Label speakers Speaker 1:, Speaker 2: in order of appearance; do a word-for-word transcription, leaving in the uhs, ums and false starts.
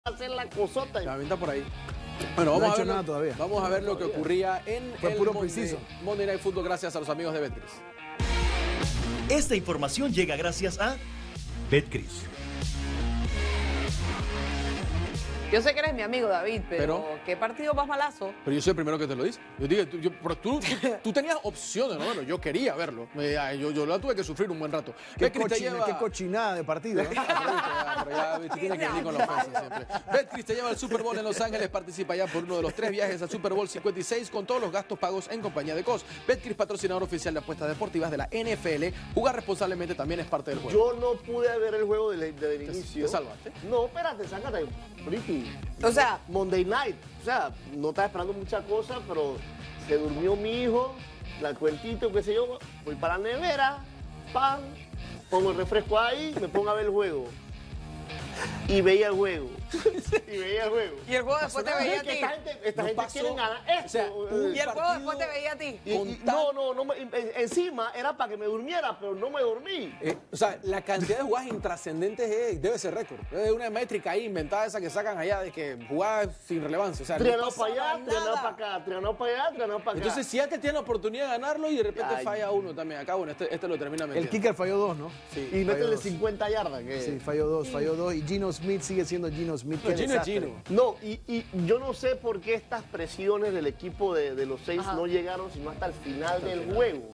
Speaker 1: hacer la cosota.
Speaker 2: La venta por ahí. Bueno, vamos,
Speaker 3: no ha
Speaker 2: a
Speaker 3: hecho
Speaker 2: ver,
Speaker 3: nada todavía.
Speaker 2: vamos a ver lo que ocurría en
Speaker 3: Fue
Speaker 2: el
Speaker 3: puro
Speaker 2: Monday,
Speaker 3: preciso.
Speaker 2: Monday Night Football gracias a los amigos de Betcris.
Speaker 4: Esta información llega gracias a Betcris.
Speaker 5: Yo sé que eres mi amigo, David, pero,
Speaker 2: Pero-
Speaker 5: ¿qué partido más malazo?
Speaker 2: Pero yo soy el primero que te lo dice. Yo dije, tú, yo- pero tú, tú, tú tenías opciones, ¿no? Bueno, yo quería verlo. Eh, ay, Yo, yo la tuve que sufrir un buen rato.
Speaker 3: Qué,
Speaker 2: Betcris te
Speaker 3: cochina-
Speaker 2: lleva...
Speaker 3: qué cochinada de partido. ¿no?
Speaker 2: Ya, pero ya, viste, tiene que venir con la ofensa siempre. Betcris te lleva al Super Bowl en Los Ángeles. Participa ya por uno de los tres viajes al Super Bowl cincuenta y seis con todos los gastos pagos en compañía de C O S. Betcris, patrocinador oficial de apuestas deportivas de la N F L. Jugar responsablemente también es parte del juego.
Speaker 1: Yo no pude ver el juego desde, desde el
Speaker 2: ¿Te-
Speaker 1: inicio.
Speaker 2: te salvaste?
Speaker 1: No, espérate, sácate. Ricky.
Speaker 5: O sea-
Speaker 1: Monday night. O sea, no estaba esperando muchas cosas, pero se durmió mi hijo, la cuentito, qué sé yo. Voy para la nevera, pan, pongo el refresco ahí, me pongo a ver el juego. Y veía el juego. Y veía el juego.
Speaker 5: Y el juego después te veía a
Speaker 1: Que
Speaker 5: ti.
Speaker 1: esta gente, esta
Speaker 2: No
Speaker 1: gente
Speaker 2: pasó.
Speaker 1: quiere ganar esto.
Speaker 2: O sea, un
Speaker 5: Y el juego
Speaker 2: partido-
Speaker 5: después te veía a ti.
Speaker 1: Y- y-
Speaker 2: con tal-
Speaker 1: no, no, no me- en- encima era para que me durmiera, pero no me dormí.
Speaker 2: Eh, o sea, la cantidad de jugadas intrascendentes es- debe ser récord. Es una métrica ahí inventada esa que sacan allá de que jugadas sin relevancia. O sea, no
Speaker 1: Trianado
Speaker 2: pasaba
Speaker 1: para allá, trianado
Speaker 2: nada.
Speaker 1: para acá, trianado para allá, trianado para acá.
Speaker 2: Entonces, si antes tiene la oportunidad de ganarlo y de repente
Speaker 1: Ay.
Speaker 2: falla uno también. Acá, bueno, este, este lo termina
Speaker 3: El
Speaker 2: metiendo.
Speaker 3: kicker falló dos, ¿no?
Speaker 2: Sí.
Speaker 1: y
Speaker 3: falló
Speaker 1: métele
Speaker 3: dos.
Speaker 1: cincuenta yardas. Que...
Speaker 3: Sí, falló dos, falló dos. Y Gino Smith sigue siendo Gino Smith.
Speaker 2: No,
Speaker 3: Qué
Speaker 2: Gino es
Speaker 3: desastre.
Speaker 2: Gino.
Speaker 1: No, y, y yo no sé por qué estas presiones del equipo de, de los seis
Speaker 5: Ajá.
Speaker 1: no llegaron sino hasta el final del juego.